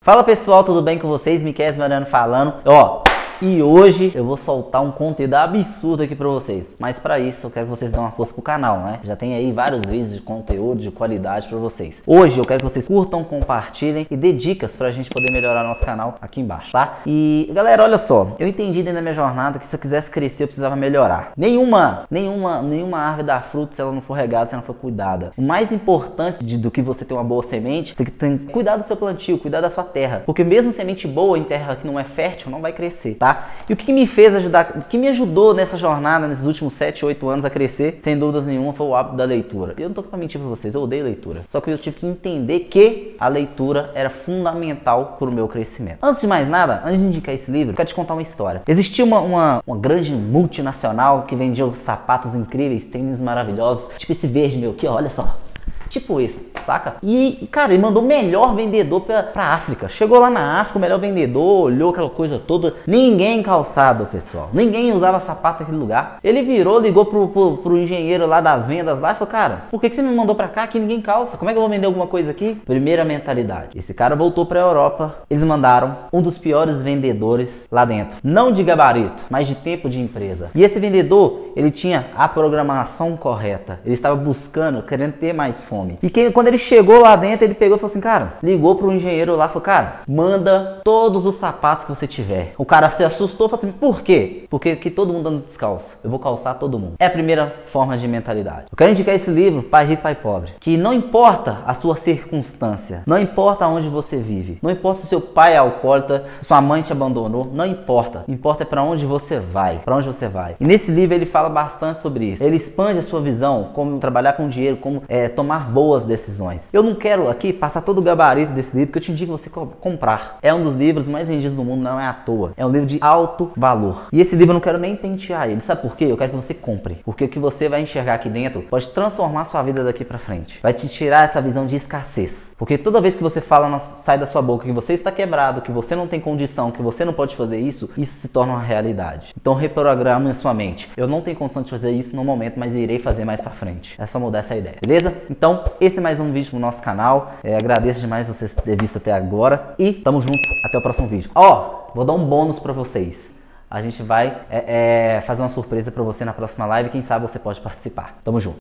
Fala pessoal, tudo bem com vocês? Miquel Mariano falando. E hoje eu vou soltar um conteúdo absurdo aqui pra vocês. Mas pra isso eu quero que vocês dêem uma força pro canal, né? Já tem aí vários vídeos de conteúdo de qualidade pra vocês. Hoje eu quero que vocês curtam, compartilhem e dê dicas pra gente poder melhorar nosso canal aqui embaixo, tá? E galera, olha só, eu entendi dentro da minha jornada que se eu quisesse crescer eu precisava melhorar. Nenhuma árvore dá fruto se ela não for regada, se ela não for cuidada. O mais importante do que você ter uma boa semente, você tem que cuidar do seu plantio, cuidar da sua terra. Porque mesmo semente boa em terra que não é fértil, não vai crescer, tá? E o que me fez ajudar, o que me ajudou nessa jornada, nesses últimos 7, 8 anos a crescer, sem dúvidas nenhuma, foi o hábito da leitura. Eu não tô pra mentir pra vocês, eu odeio leitura. Só que eu tive que entender que a leitura era fundamental pro meu crescimento. Antes de mais nada, antes de indicar esse livro, eu quero te contar uma história. Existia uma grande multinacional que vendia sapatos incríveis, tênis maravilhosos, tipo esse verde meu aqui, ó, olha só. Tipo esse, saca? E, cara, ele mandou o melhor vendedor pra África. Chegou lá na África, o melhor vendedor, olhou aquela coisa toda. Ninguém calçado, pessoal. Ninguém usava sapato naquele lugar. Ele virou, ligou pro engenheiro lá das vendas lá e falou, cara, por que você me mandou pra cá que ninguém calça? Como é que eu vou vender alguma coisa aqui? Primeira mentalidade. Esse cara voltou pra Europa. Eles mandaram um dos piores vendedores lá dentro. Não de gabarito, mas de tempo de empresa. E esse vendedor, ele tinha a programação correta. Ele estava buscando, querendo ter mais fome. E quando ele chegou lá dentro, ele pegou e falou assim, cara, ligou pro engenheiro lá, falou, cara, manda todos os sapatos que você tiver. O cara se assustou, falou assim, por quê? Porque que todo mundo anda descalço, eu vou calçar todo mundo. É a primeira forma de mentalidade. Eu quero indicar esse livro, Pai Rico, Pai Pobre, que não importa a sua circunstância, não importa onde você vive, não importa se seu pai é alcoólatra, se sua mãe te abandonou, não importa. Importa é pra onde você vai, pra onde você vai. E nesse livro ele fala bastante sobre isso. Ele expande a sua visão, como trabalhar com dinheiro, como tomar boas decisões. Eu não quero aqui passar todo o gabarito desse livro, que eu te indico você comprar. É um dos livros mais vendidos do mundo, não é à toa. É um livro de alto valor. E esse livro eu não quero nem pentear ele. Sabe por quê? Eu quero que você compre. Porque o que você vai enxergar aqui dentro pode transformar sua vida daqui pra frente. Vai te tirar essa visão de escassez. Porque toda vez que você fala, sai da sua boca que você está quebrado, que você não tem condição, que você não pode fazer isso, isso se torna uma realidade. Então reprograma a sua mente. Eu não tenho condição de fazer isso no momento, mas irei fazer mais pra frente. É só mudar essa ideia, beleza? Então, esse é mais um vídeo pro nosso canal. Agradeço demais vocês terem visto até agora. E tamo junto, até o próximo vídeo. Vou dar um bônus pra vocês. A gente vai fazer uma surpresa pra você na próxima live. Quem sabe você pode participar. Tamo junto.